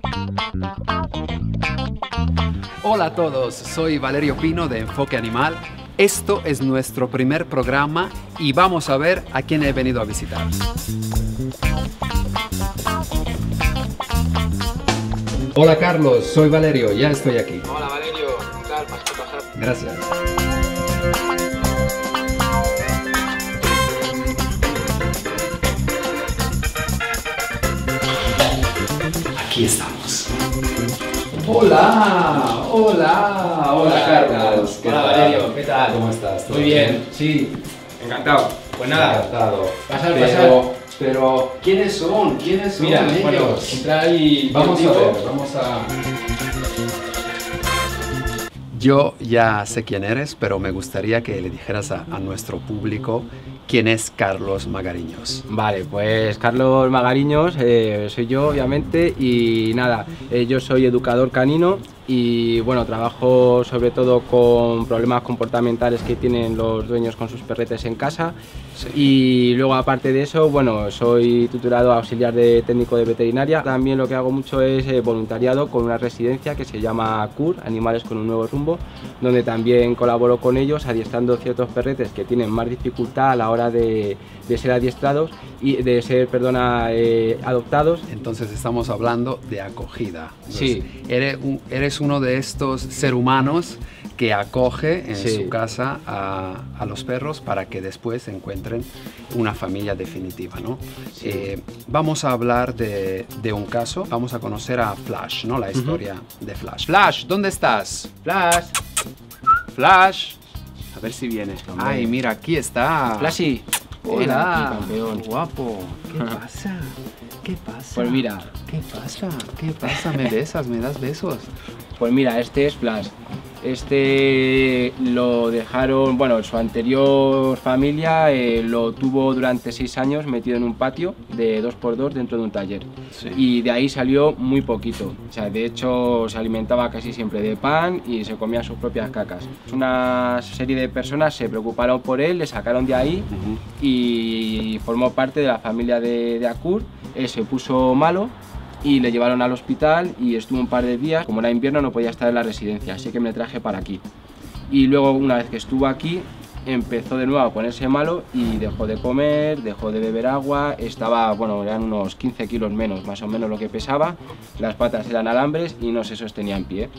Hola a todos, soy Valerio Pino de Enfoque Animal. Esto es nuestro primer programa y vamos a ver a quién he venido a visitar. Hola Carlos, soy Valerio, ya estoy aquí. Hola Valerio, ¿qué tal? Pasar. Gracias. Aquí estamos. Hola, hola, hola Carlos. Hola Valerio, ¿qué tal? ¿Cómo estás? Muy bien, sí, encantado. Pues nada, Encantado. pasar. Pero, ¿quiénes son? ¿Quiénes son Mira, ellos? bueno, entrar y Vamos a contigo. ver, vamos a... Yo ya sé quién eres, pero me gustaría que le dijeras a nuestro público quién es Carlos Magariños. Vale, pues Carlos Magariños, soy yo obviamente y nada, yo soy educador canino y bueno, trabajo sobre todo con problemas comportamentales que tienen los dueños con sus perretes en casa. Sí. Y luego aparte de eso, bueno, soy tutorado auxiliar de técnico de veterinaria. También lo que hago mucho es voluntariado con una residencia que se llama CUR, Animales con un Nuevo Rumbo, donde también colaboro con ellos adiestrando ciertos perretes que tienen más dificultad a la hora de ser adiestrados y de ser, adoptados. Entonces estamos hablando de acogida. Sí. Eres uno de estos seres humanos que acoge en Sí. su casa a los perros para que después encuentren una familia definitiva, ¿no? Sí. Vamos a hablar de un caso, vamos a conocer a Flash, ¿no? La historia de Flash. Flash, ¿dónde estás? Flash, Flash. a ver si vienes, hombre. Ay, mira, aquí está. Flashy. Ven Hola, aquí, campeón. guapo. ¿Qué pasa? ¿Qué pasa? Pues mira. ¿Qué pasa? ¿Qué pasa? ¿Me besas? ¿Me das besos? Pues mira, este es Flash. Este lo dejaron, bueno, su anterior familia lo tuvo durante 6 años metido en un patio de 2x2 dentro de un taller. Sí. Y de ahí salió muy poquito. O sea, de hecho se alimentaba casi siempre de pan y se comía sus propias cacas. Una serie de personas se preocuparon por él, le sacaron de ahí y formó parte de la familia de Akur. Él se puso malo y le llevaron al hospital y estuvo un par de días. Como era invierno no podía estar en la residencia, así que me le traje para aquí. Y luego, una vez que estuvo aquí, empezó de nuevo a ponerse malo y dejó de comer, dejó de beber agua, estaba, bueno, eran unos 15 kilos menos, más o menos lo que pesaba, las patas eran alambres y no se sostenía en pie.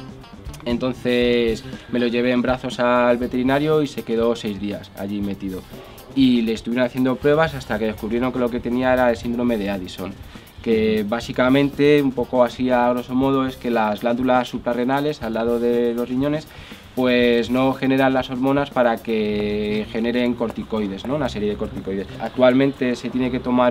Entonces me lo llevé en brazos al veterinario y se quedó 6 días allí metido. Y le estuvieron haciendo pruebas hasta que descubrieron que lo que tenía era el síndrome de Addison, que básicamente, un poco así a grosso modo, es que las glándulas suprarrenales al lado de los riñones pues no generan las hormonas para que generen corticoides, ¿no? Una serie de corticoides. Actualmente se tiene que tomar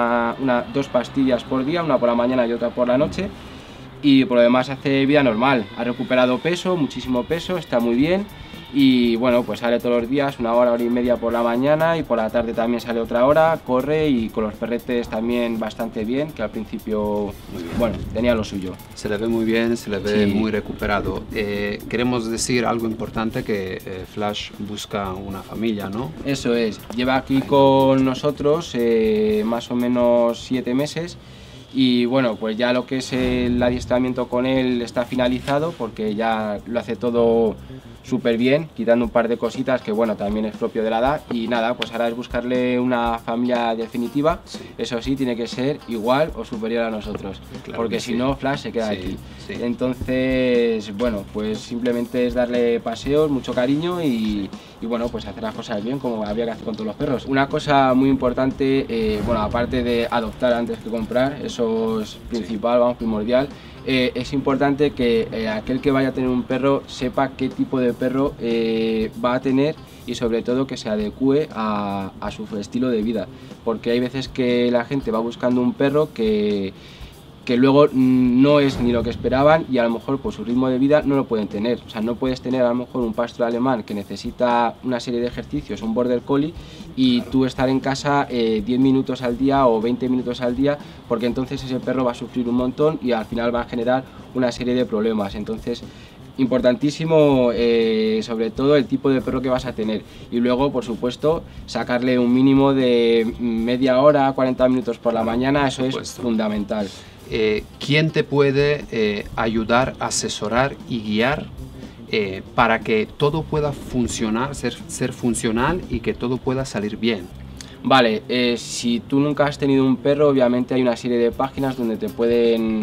2 pastillas por día, una por la mañana y otra por la noche, y por lo demás hace vida normal. Ha recuperado peso, muchísimo peso, está muy bien. Y bueno, pues sale todos los días, 1 hora, 1 hora y media por la mañana y por la tarde también sale otra hora, corre y con los perretes también bastante bien, que al principio, bueno, tenía lo suyo. Se le ve muy bien, se le ve Sí. muy recuperado. Queremos decir algo importante, que Flash busca una familia, ¿no? Eso es, lleva aquí con nosotros más o menos 7 meses. Y bueno, pues ya lo que es el adiestramiento con él está finalizado porque ya lo hace todo súper bien, quitando un par de cositas que bueno, también es propio de la edad. Y nada, pues ahora es buscarle una familia definitiva. Sí. Eso sí, tiene que ser igual o superior a nosotros, Claro porque que si sí. no, Flash se queda Sí, aquí. sí. Entonces, bueno, pues simplemente es darle paseos, mucho cariño y bueno, pues hacer las cosas bien como habría que hacer con todos los perros. Una cosa muy importante, bueno, aparte de adoptar antes que comprar, eso es principal, vamos, primordial, es importante que aquel que vaya a tener un perro sepa qué tipo de perro va a tener y sobre todo que se adecue a su estilo de vida, porque hay veces que la gente va buscando un perro que luego no es ni lo que esperaban y a lo mejor por su ritmo de vida no lo pueden tener. O sea, no puedes tener a lo mejor un pastor alemán que necesita una serie de ejercicios, un border collie, y tú estar en casa 10 minutos al día o 20 minutos al día, porque entonces ese perro va a sufrir un montón y al final va a generar una serie de problemas. Entonces, importantísimo sobre todo el tipo de perro que vas a tener y luego por supuesto sacarle un mínimo de media hora, 40 minutos por la mañana, eso es fundamental. ¿Quién te puede ayudar, asesorar y guiar para que todo pueda funcionar, ser funcional y que todo pueda salir bien? Vale, si tú nunca has tenido un perro, obviamente hay una serie de páginas donde te pueden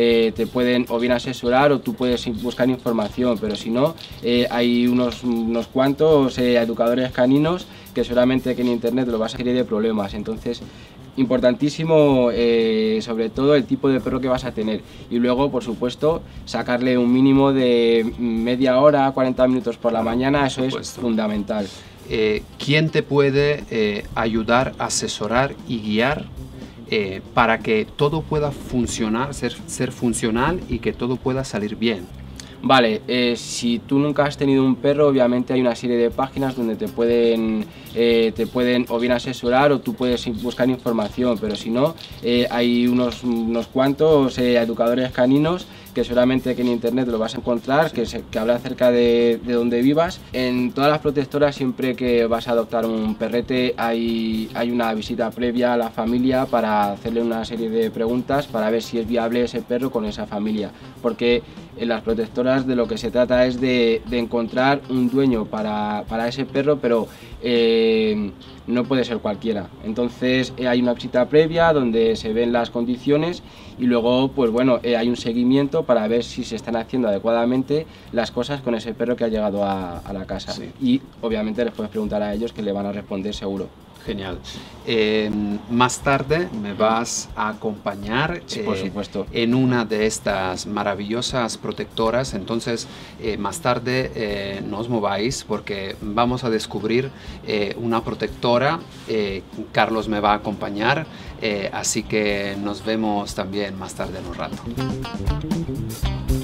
o bien asesorar o tú puedes buscar información, pero si no, hay unos cuantos educadores caninos que seguramente que en internet lo vas a serie de problemas. Entonces, importantísimo sobre todo el tipo de perro que vas a tener, y luego por supuesto sacarle un mínimo de media hora, 40 minutos por la mañana, eso es fundamental. ¿Quién te puede ayudar, asesorar y guiar para que todo pueda funcionar, ser funcional y que todo pueda salir bien? Vale, si tú nunca has tenido un perro, obviamente hay una serie de páginas donde te pueden o bien asesorar o tú puedes buscar información, pero si no, hay unos cuantos educadores caninos que seguramente que en internet lo vas a encontrar, que habla acerca de donde vivas. En todas las protectoras, siempre que vas a adoptar un perrete, hay una visita previa a la familia para hacerle una serie de preguntas para ver si es viable ese perro con esa familia, porque en las protectoras de lo que se trata es de encontrar un dueño para ese perro, pero no puede ser cualquiera. Entonces hay una visita previa donde se ven las condiciones y luego pues bueno, hay un seguimiento para ver si se están haciendo adecuadamente las cosas con ese perro que ha llegado a la casa. Sí. Y obviamente les puedes preguntar a ellos, que le van a responder seguro. Genial. Más tarde me vas a acompañar, sí, por supuesto, en una de estas maravillosas protectoras. Entonces, más tarde no os mováis porque vamos a descubrir una protectora. Carlos me va a acompañar, así que nos vemos también más tarde en un rato.